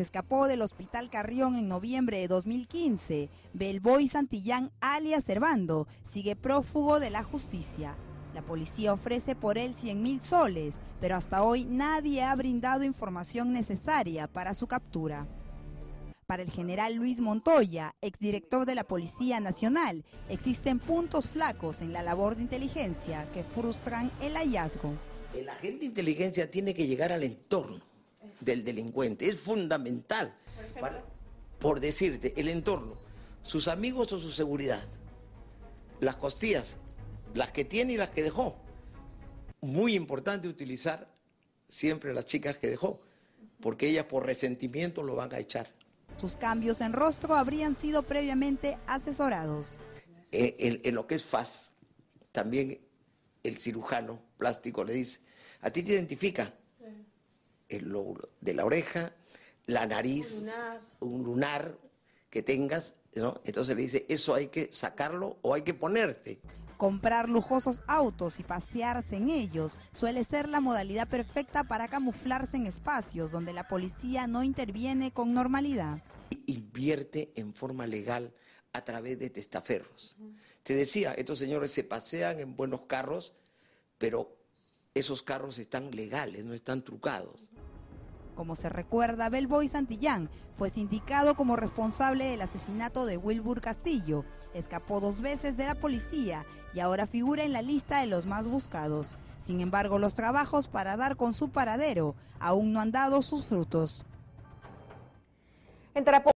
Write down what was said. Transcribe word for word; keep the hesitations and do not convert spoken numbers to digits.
se escapó del Hospital Carrión en noviembre de dos mil quince, Bellboy Santillán, alias Servando, sigue prófugo de la justicia. La policía ofrece por él cien mil soles, pero hasta hoy nadie ha brindado información necesaria para su captura. Para el general Luis Montoya, exdirector de la Policía Nacional, existen puntos flacos en la labor de inteligencia que frustran el hallazgo. El agente de inteligencia tiene que llegar al entorno del delincuente, es fundamental. Por, ¿vale? Por decirte, el entorno, sus amigos o su seguridad, las costillas, las que tiene y las que dejó. Muy importante utilizar siempre las chicas que dejó, porque ellas por resentimiento lo van a echar. Sus cambios en rostro habrían sido previamente asesorados. En, en, en lo que es F A S, también el cirujano plástico le dice, a ti te identifica el lóbulo de la oreja, la nariz, un lunar, un lunar que tengas, ¿no? Entonces le dice, eso hay que sacarlo o hay que ponerte. Comprar lujosos autos y pasearse en ellos suele ser la modalidad perfecta para camuflarse en espacios donde la policía no interviene con normalidad. Invierte en forma legal a través de testaferros. Uh-huh. Te decía, estos señores se pasean en buenos carros, pero esos carros están legales, no están trucados. Como se recuerda, Bellboy Santillán fue sindicado como responsable del asesinato de Wilbur Castillo, escapó dos veces de la policía y ahora figura en la lista de los más buscados. Sin embargo, los trabajos para dar con su paradero aún no han dado sus frutos. En Tarapoto